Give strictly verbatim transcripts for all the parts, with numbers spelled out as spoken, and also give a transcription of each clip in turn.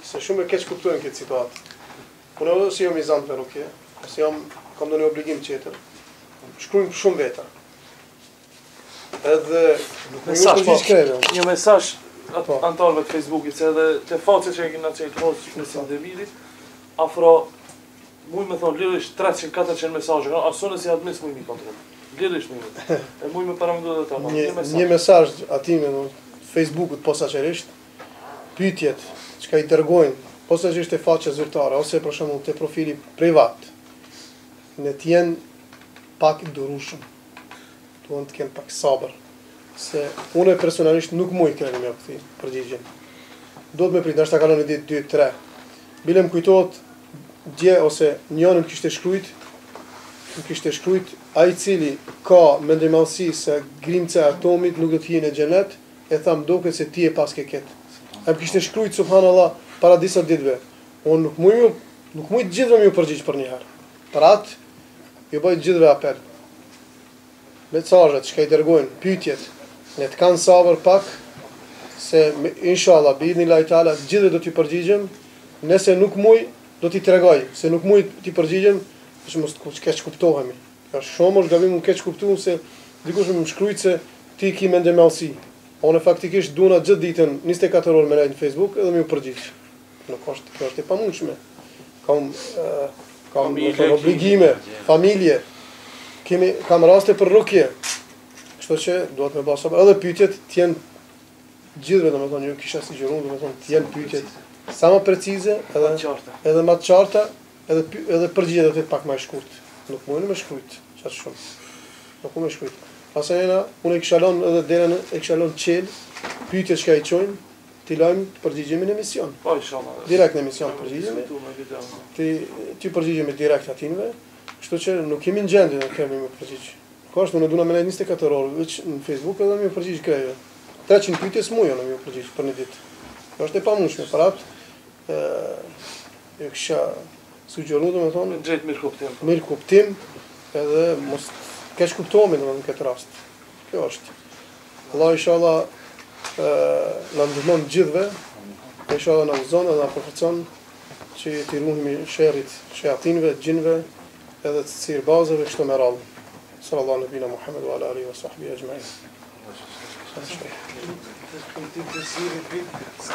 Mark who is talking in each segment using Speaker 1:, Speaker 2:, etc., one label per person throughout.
Speaker 1: se shumë e keq kuptojnë këtë situatë. Unë ose jam i zanë për rukje, ose jam, kam do një obligim tjetër, shkrujmë shumë veta. Edhe nuk më ju përgjigj kreve.
Speaker 2: Një mesazh atë antarëve të Facebookit, se edhe te faqet që e kemi çel post në Sindevidit, afro muj me thonë lirisht treqind katërqind mesazhe, asone si admis muj mi kontrol. Lirisht muj. E muj me paramendu edhe ta.
Speaker 1: Një, një mesazh atime në Facebookut posaçërisht, pyetjet çka i dërgojnë posaçërisht te faqe zyrtare ose për shembull te profili privat, ne të jenë pak durushëm. Duan të kenë pak sabër. Se unë personalisht nuk muj kreni me këti përgjigjen. Do të me prit, nështë ta kalon e ditë dy tre. Bile më kujtohet dje ose njënën kishte shkrujt, më kishte shkrujt, a i cili ka mendimallësi se grimca e atomit nuk do të hinë e xhenet, e tham doke se ti e pas ke ketë. A më kishte shkrujt, subhanallah, para disa ditëve. Unë nuk muj, nuk muj të gjithve me ju përgjigj për njëherë. Për atë, ju bëj të gjithve apel. Mesazhet që ka i dërgojnë, pyetjet, ne të kanë sabër pak, se inshallah, bidhni lajtala, gjithë do t'i përgjigjem, nëse nuk muj, do t'i tregoj, se nuk muj t'i përgjigjem, që mos të keq kuptohemi. Ka shumë është gabim më keq kuptuar se dikush më shkrujt se ti ki mendimallësi. Unë faktikisht duna gjithë ditën njëzet e katër orë me lajt në Facebook edhe më ju përgjigj. Nuk është, kjo është e pamundshme. Kam, uh, kam obligime, familje, kemi, kam raste për rukje. Kështu që duhet me basa, edhe pyetjet t'jen gjithve, do me thonë, ju kisha sigurun, do me thonë, t'jen pyetjet sa më precize, edhe, edhe më të qarta, edhe, edhe përgjigjet dhe të pak më shkurt. Nuk mujnë me shkrujt, qatë shumë. Nuk mujnë me shkrujt. Pasajna, unë e kisha lënë edhe derën, e kisha lënë qel, pyetjet që ka i qojnë, ti lajmë përgjigjimin në emision.
Speaker 2: Po, inshallah.
Speaker 1: Direkt në emision përgjigjemi. Ti ti përgjigjemi direkt atinve, kështu që nuk kemi në gjendje në kemi me përgjigj. Ka është, unë duna me nejtë njëzet e katër orë, veç në Facebook edhe me përgjigj krejve. treqind pyetje s'muja në me përgjigj për një ditë. Kjo është e pamundshme, për atë, e kisha sugjeru, do me thonë,
Speaker 2: drejt mirë kuptim.
Speaker 1: Mirë kuptim, edhe mos keq kuptohemi në këtë rast. Kjo është. Allah inshallah na ndihmon gjithve, inshallah na uzon edhe na përfaqëson që t'i ruhemi sherrit, shayatinëve, xhinëve, edhe të sirbazëve kështu me radhë. Sallallahu alaihi wa Muhammad wa ala alihi wa sahbihi ajma'in.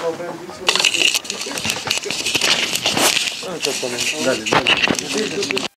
Speaker 2: Ah, tá bom.